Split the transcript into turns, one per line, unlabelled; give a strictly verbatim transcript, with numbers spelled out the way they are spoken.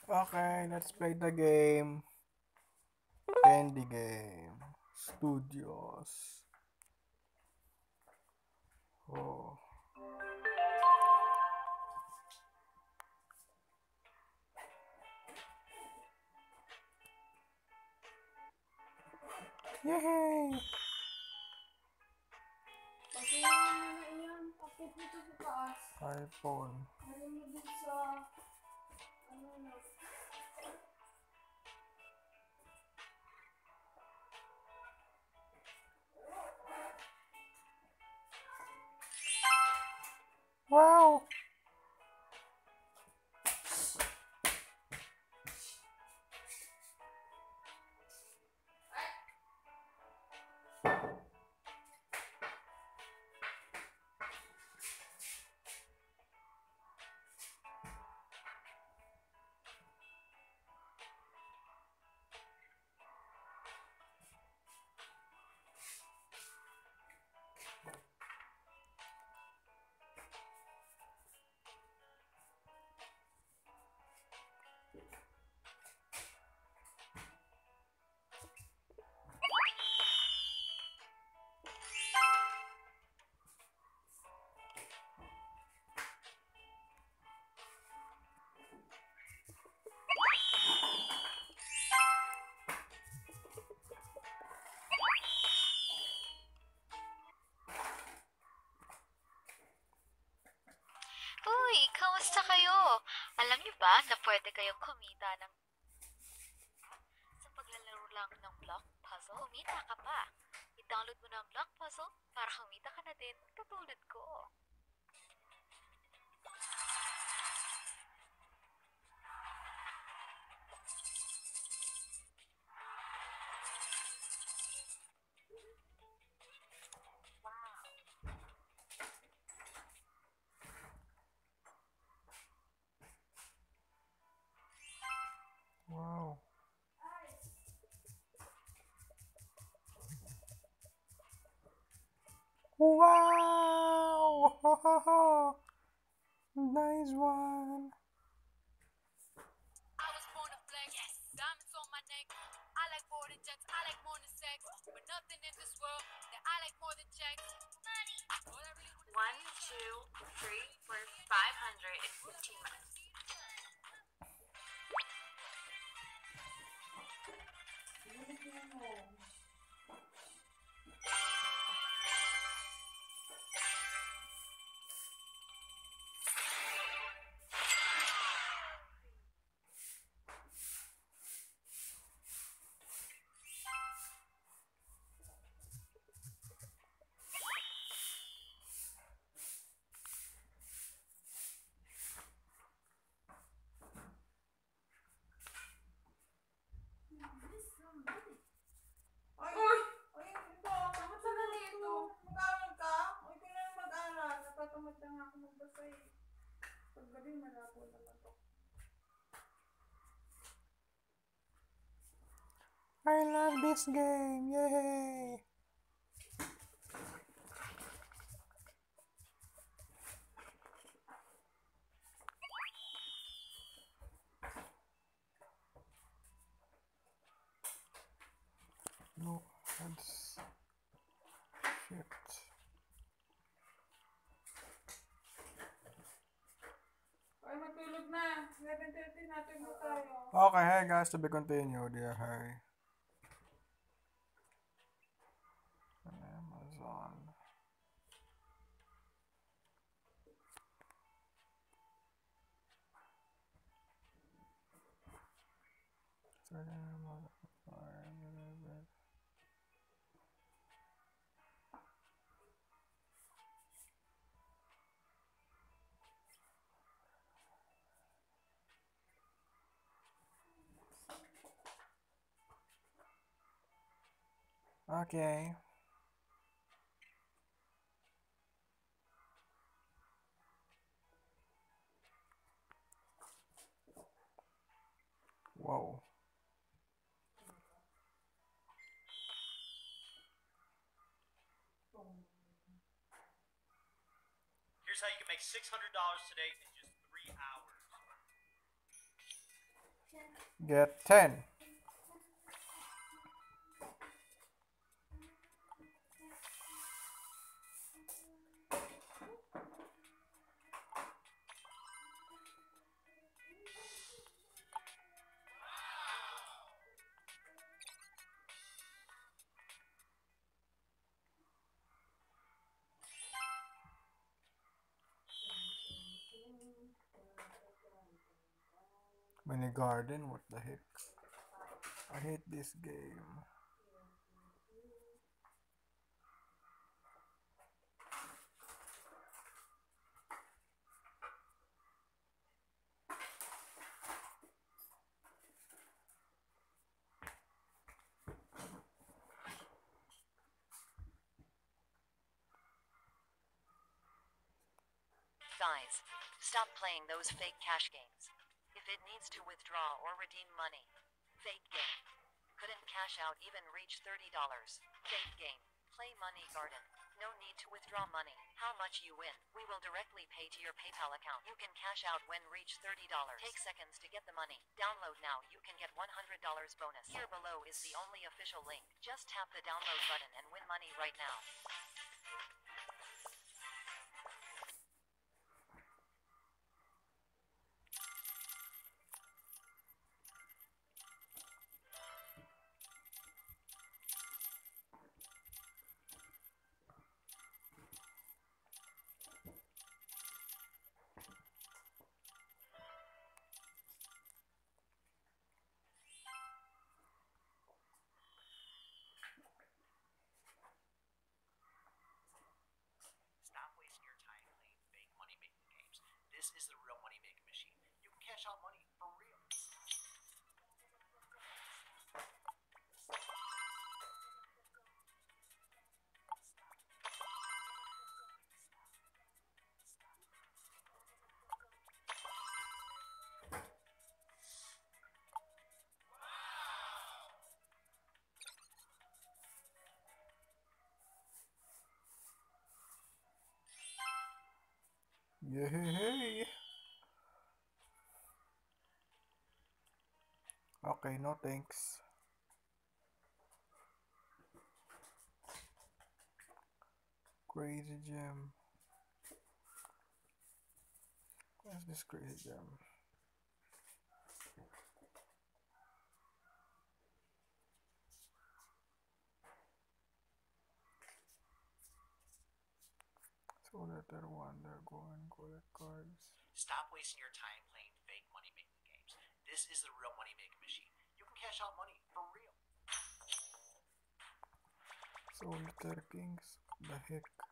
Okay, let's play the game. Candy Game Studios. Oh. Yay!
Kasi yung yan, akit dito sa taas.
iPhone.
Ano mo din sa, ano na.
Wow!
Uy, kamusta kayo? Alam niyo ba na pwede kayong kumita ng sa paglalaro lang ng block puzzle? Kumita ka pa. I-download mo na ang block puzzle para kumita ka na din katulad ko.
Wow. Wow! Ho, ho, ho. Nice one.
I was born to flex, diamonds on my neck. I like more than jets, I like more than sex. But nothing in this world that I like more than checks. Money. One, two, three, four, five hundred and fifteen minutes.
Ay, uy! Ay, ito, bakit sa ganito? Mag-aaral ka? Ay, kailan mag-aaral? Natatamad na nga ako magbasa eh. Paggabi, malabo naman to.
I love this game. Yay! No, that's shit.
Ay, matulog na. eleven thirty natin mo tayo.
Okay, hey guys, to be continued. Yeah, hey. Amazon. Okay. Whoa.
Here's how you can make six hundred dollars today in just three hours.
Get ten. Mini garden, what the heck? I hate this game.
Guys, stop playing those fake cash games. If it needs to withdraw or redeem money, fake game. Couldn't cash out even reach thirty dollars. Fake game. Play Money Garden. No need to withdraw money. How much you win, we will directly pay to your PayPal account. You can cash out when reach thirty dollars. Take seconds to get the money. Download now, you can get one hundred dollars bonus. Here below is the only official link. Just tap the download button and win money right now.
Stop wasting your time playing fake money-making games. This is the real money-making machine. You can cash out money for real.
Yay! Okay, no thanks. Crazy gem. Where's this crazy gem? So that I wonder, go and collect cards.
Stop wasting your time playing fake money-making games. This is the real money-making machine. You can cash out money for real.
Solitaire Kings, what the heck?